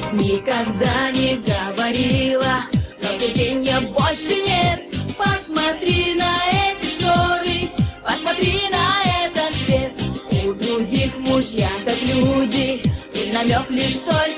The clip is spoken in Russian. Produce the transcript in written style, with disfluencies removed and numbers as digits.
никогда не говорила, но терпенья больше нет. Посмотри на эти шторы, посмотри на этот свет. У других мужья как люди, и намек лишь только